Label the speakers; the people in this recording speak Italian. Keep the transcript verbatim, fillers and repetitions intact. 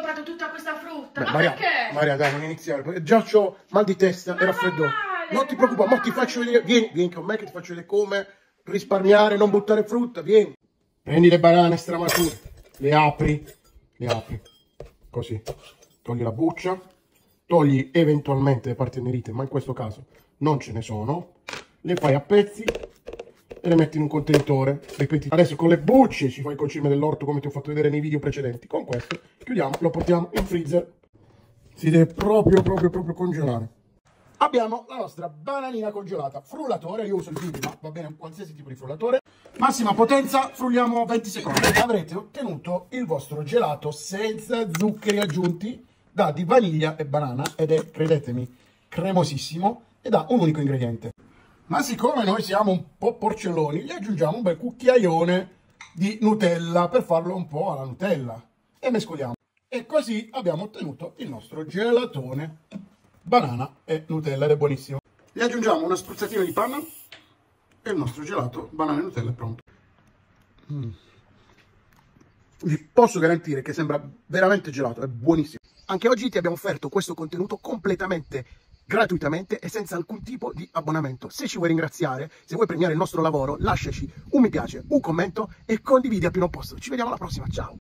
Speaker 1: comprato tutta questa frutta?
Speaker 2: Beh,
Speaker 1: Ma
Speaker 2: Maria,
Speaker 1: perché?
Speaker 2: Maria, dai, non iniziare, perché già c'ho mal di testa
Speaker 1: Ma
Speaker 2: e
Speaker 1: va
Speaker 2: raffreddore.
Speaker 1: male,
Speaker 2: Non ti
Speaker 1: va
Speaker 2: preoccupare, ma ti
Speaker 1: male.
Speaker 2: faccio vedere, vieni, vieni con me che ti faccio vedere come risparmiare, non buttare frutta, vieni. Prendi le banane stramature, le apri, le apri, così, togli la buccia, togli eventualmente le parti annerite, ma in questo caso non ce ne sono, le fai a pezzi e le metti in un contenitore. Ripeti, adesso con le bucce ci fai il concime dell'orto come ti ho fatto vedere nei video precedenti. Con questo chiudiamo, lo portiamo in freezer. Si deve proprio, proprio, proprio congelare. Abbiamo la nostra bananina congelata, frullatore, io uso il Vivi, ma va bene qualsiasi tipo di frullatore. Massima potenza, frulliamo venti secondi. Avrete ottenuto il vostro gelato senza zuccheri aggiunti, da di vaniglia e banana, ed è, credetemi, cremosissimo ed ha un unico ingrediente. Ma siccome noi siamo un po' porcelloni, gli aggiungiamo un bel cucchiaione di Nutella per farlo un po' alla Nutella e mescoliamo. E così abbiamo ottenuto il nostro gelatone banana e Nutella ed è buonissimo. Gli aggiungiamo una spruzzatina di panna e il nostro gelato banana e Nutella è pronto. Mm. Vi posso garantire che sembra veramente gelato, è buonissimo. Anche oggi ti abbiamo offerto questo contenuto completamente gratuitamente e senza alcun tipo di abbonamento. Se ci vuoi ringraziare, se vuoi premiare il nostro lavoro, lasciaci un mi piace, un commento e condividi al primo posto. Ci vediamo alla prossima, ciao!